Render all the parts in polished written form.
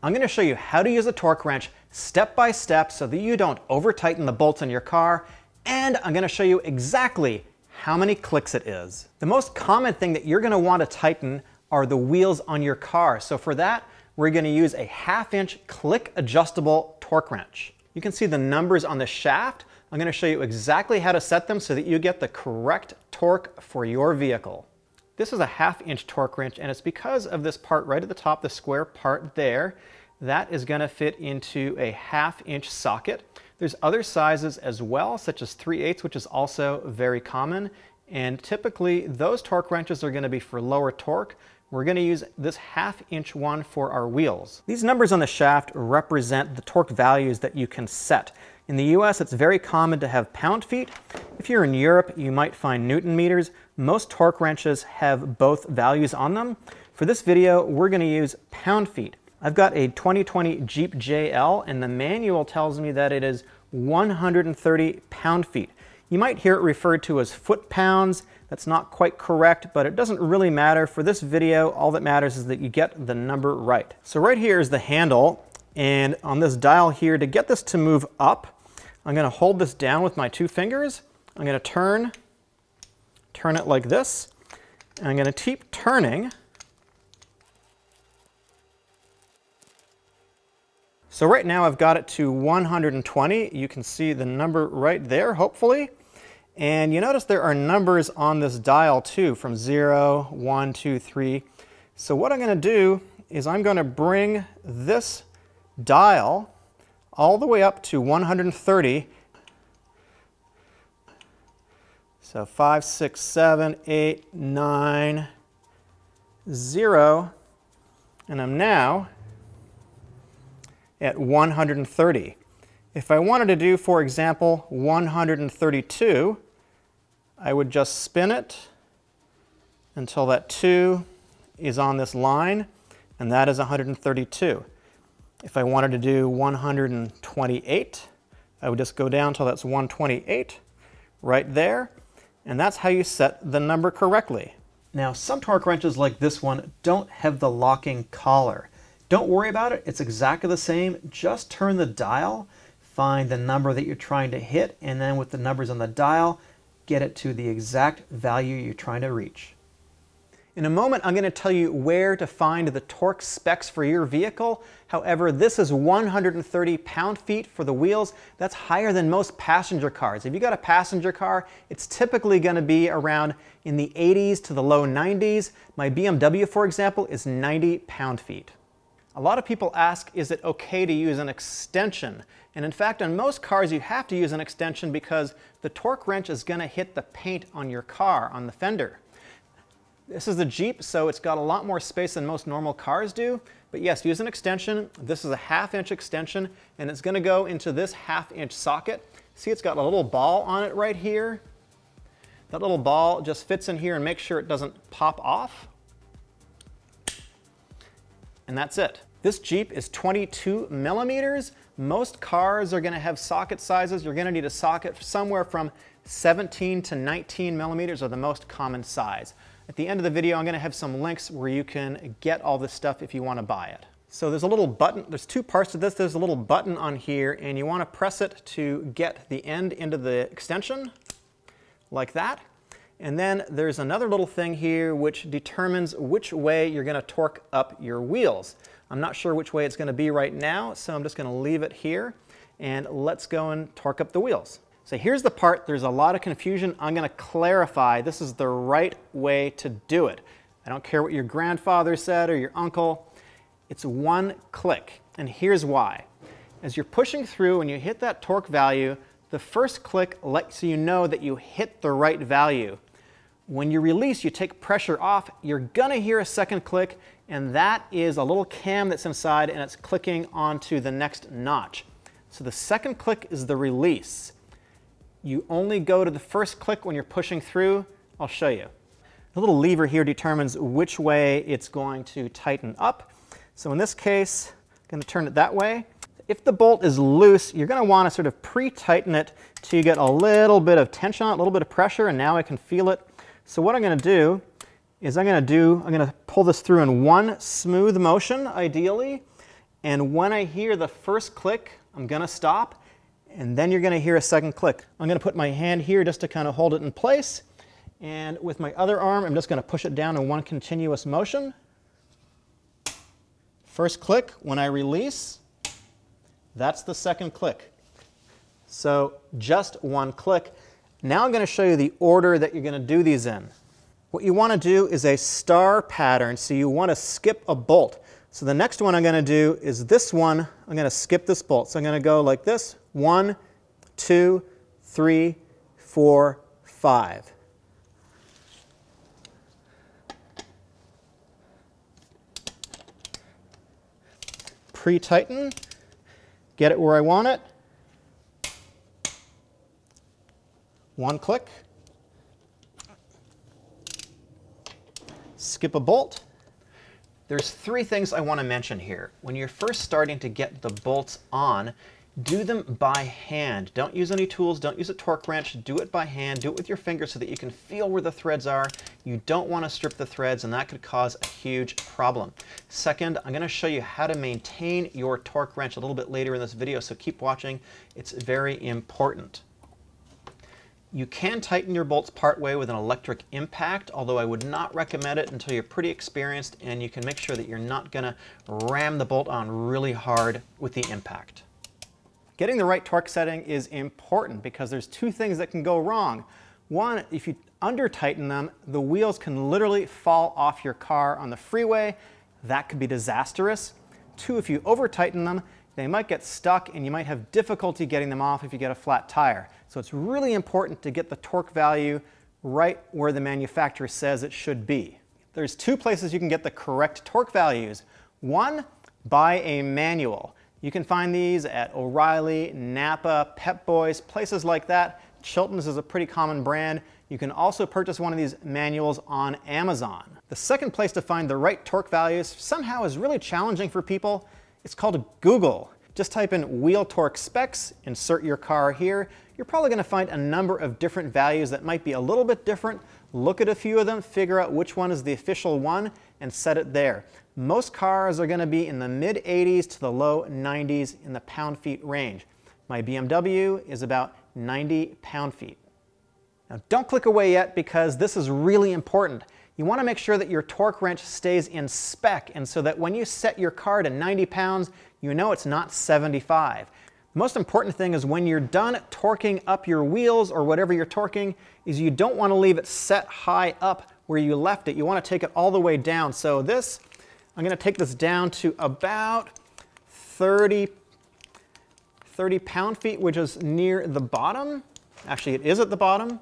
I'm going to show you how to use a torque wrench step by step so that you don't over tighten the bolts in your car, and I'm going to show you exactly how many clicks it is. The most common thing that you're going to want to tighten are the wheels on your car. So for that, we're going to use a 1/2 inch click adjustable torque wrench. You can see the numbers on the shaft. I'm going to show you exactly how to set them so that you get the correct torque for your vehicle. This is a 1/2 inch torque wrench, and it's because of this part right at the top, the square part there. That is going to fit into a 1/2 inch socket. There's other sizes as well, such as 3/8, which is also very common. And typically, those torque wrenches are going to be for lower torque. We're going to use this 1/2 inch one for our wheels. These numbers on the shaft represent the torque values that you can set. In the US, it's very common to have pound-feet. If you're in Europe, you might find Newton meters. Most torque wrenches have both values on them. For this video, we're going to use pound-feet. I've got a 2020 Jeep JL, and the manual tells me that it is 130 pound-feet. You might hear it referred to as foot-pounds. That's not quite correct, but it doesn't really matter. For this video, all that matters is that you get the number right. So right here is the handle, and on this dial here, to get this to move up, I'm going to hold this down with my 2 fingers. I'm going to turn it like this, and I'm going to keep turning. So right now I've got it to 120. You can see the number right there, hopefully. And you notice there are numbers on this dial too, from 0, 1, 2, 3. So what I'm going to do is I'm going to bring this dial all the way up to 130. So 5, 6, 7, 8, 9, 0. And I'm now at 130. If I wanted to do, for example, 132, I would just spin it until that 2 is on this line, and that is 132. If I wanted to do 128, I would just go down till that's 128, right there, and that's how you set the number correctly. Now, some torque wrenches like this one don't have the locking collar. Don't worry about it, it's exactly the same. Just turn the dial, find the number that you're trying to hit, and then with the numbers on the dial, get it to the exact value you're trying to reach. In a moment, I'm going to tell you where to find the torque specs for your vehicle. However, this is 130 pound-feet for the wheels. That's higher than most passenger cars. If you got a passenger car, it's typically going to be around in the 80s to the low 90s. My BMW, for example, is 90 pound-feet. A lot of people ask, is it okay to use an extension? And in fact, on most cars, you have to use an extension because the torque wrench is going to hit the paint on your car, on the fender. This is the Jeep, so it's got a lot more space than most normal cars do. But yes, use an extension. This is a 1/2 inch extension, and it's going to go into this 1/2 inch socket. See, it's got a little ball on it right here. That little ball just fits in here and makes sure it doesn't pop off. And that's it. This Jeep is 22 millimeters. Most cars are going to have socket sizes. You're going to need a socket somewhere from 17 to 19 millimeters are the most common size. At the end of the video, I'm going to have some links where you can get all this stuff if you want to buy it. So there's a little button. There's 2 parts to this. There's a little button on here, and you want to press it to get the end into the extension, like that. And then there's another little thing here which determines which way you're going to torque up your wheels. I'm not sure which way it's going to be right now, so I'm just going to leave it here, and let's go and torque up the wheels. So here's the part, there's a lot of confusion. I'm going to clarify this is the right way to do it. I don't care what your grandfather said or your uncle. It's 1 click, and here's why. As you're pushing through and you hit that torque value, the first click lets you know that you hit the right value. When you release, you take pressure off, you're gonna hear a second click, and that is a little cam that's inside and it's clicking onto the next notch. So the second click is the release. You only go to the first click when you're pushing through. I'll show you. The little lever here determines which way it's going to tighten up. So in this case, I'm going to turn it that way. If the bolt is loose, you're going to want to sort of pre-tighten it till you get a little bit of tension on it, a little bit of pressure, and now I can feel it. So what I'm going to do is I'm going to pull this through in one smooth motion, ideally, And when I hear the first click, I'm going to stop, and then you're going to hear a second click. I'm going to put my hand here just to kind of hold it in place. And with my other arm, I'm just going to push it down in one continuous motion. First click, when I release, that's the second click. So just one click. Now I'm going to show you the order that you're going to do these in. What you want to do is a star pattern, so you want to skip a bolt. So the next one I'm going to do is this one. I'm going to skip this bolt. So I'm going to go like this. 1, 2, 3, 4, 5. Pre-tighten, get it where I want it. One click. Skip a bolt. There's three things I want to mention here. When you're first starting to get the bolts on, do them by hand. Don't use any tools, don't use a torque wrench, do it by hand, do it with your fingers so that you can feel where the threads are. You don't want to strip the threads, and that could cause a huge problem. Second, I'm going to show you how to maintain your torque wrench a little bit later in this video, so keep watching. It's very important. You can tighten your bolts partway with an electric impact, although I would not recommend it until you're pretty experienced and you can make sure that you're not going to ram the bolt on really hard with the impact. Getting the right torque setting is important because there's two things that can go wrong. One, if you under-tighten them, the wheels can literally fall off your car on the freeway. That could be disastrous. Two, if you over-tighten them, they might get stuck and you might have difficulty getting them off if you get a flat tire. So it's really important to get the torque value right where the manufacturer says it should be. There's two places you can get the correct torque values. One, buy a manual. You can find these at O'Reilly, Napa, Pep Boys, places like that. Chilton's is a pretty common brand. You can also purchase one of these manuals on Amazon. The second place to find the right torque values somehow is really challenging for people. It's called Google. Just type in wheel torque specs, insert your car here. You're probably going to find a number of different values that might be a little bit different. Look at a few of them, figure out which one is the official one, and set it there. Most cars are going to be in the mid-80s to the low 90s in the pound-feet range. My BMW is about 90 pound-feet. Now don't click away yet because this is really important. You want to make sure that your torque wrench stays in spec, and so that when you set your car to 90 pounds, you know it's not 75. The most important thing is when you're done torquing up your wheels or whatever you're torquing is you don't want to leave it set high up where you left it. You want to take it all the way down. So this, I'm going to take this down to about 30 pound-feet, which is near the bottom. Actually, it is at the bottom.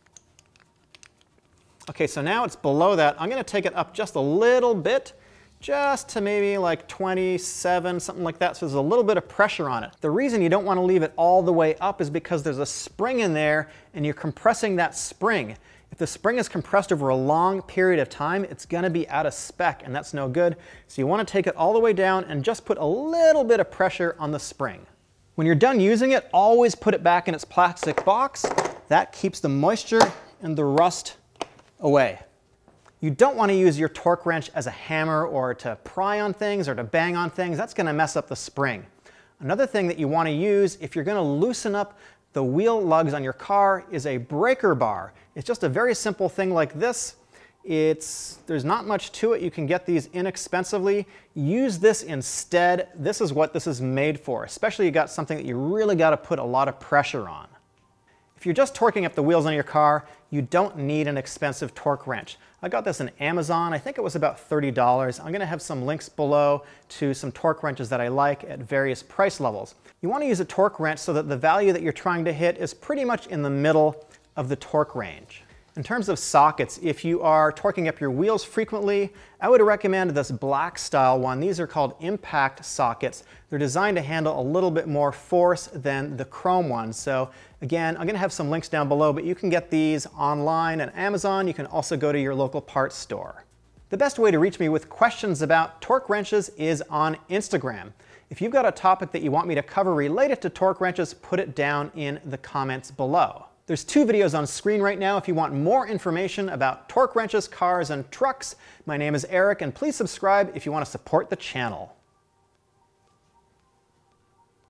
Okay, so now it's below that. I'm going to take it up just a little bit, just to maybe like 27, something like that, so there's a little bit of pressure on it. The reason you don't want to leave it all the way up is because there's a spring in there and you're compressing that spring. If the spring is compressed over a long period of time, it's going to be out of spec, and that's no good. So you want to take it all the way down and just put a little bit of pressure on the spring. When you're done using it, always put it back in its plastic box. That keeps the moisture and the rust away. You don't want to use your torque wrench as a hammer or to pry on things or to bang on things. That's going to mess up the spring. Another thing that you want to use if you're going to loosen up the wheel lugs on your car is a breaker bar. It's just a very simple thing like this. There's not much to it. You can get these inexpensively. Use this instead. This is what this is made for, especially if you got something that you really got to put a lot of pressure on. If you're just torquing up the wheels on your car, you don't need an expensive torque wrench. I got this on Amazon. I think it was about $30. I'm going to have some links below to some torque wrenches that I like at various price levels. You want to use a torque wrench so that the value that you're trying to hit is pretty much in the middle of the torque range. In terms of sockets, if you are torquing up your wheels frequently, I would recommend this black style one. These are called impact sockets. They're designed to handle a little bit more force than the chrome ones. So again, I'm going to have some links down below, but you can get these online at Amazon. You can also go to your local parts store. The best way to reach me with questions about torque wrenches is on Instagram. If you've got a topic that you want me to cover related to torque wrenches, put it down in the comments below. There's two videos on screen right now if you want more information about torque wrenches, cars, and trucks. My name is Eric, and please subscribe if you want to support the channel.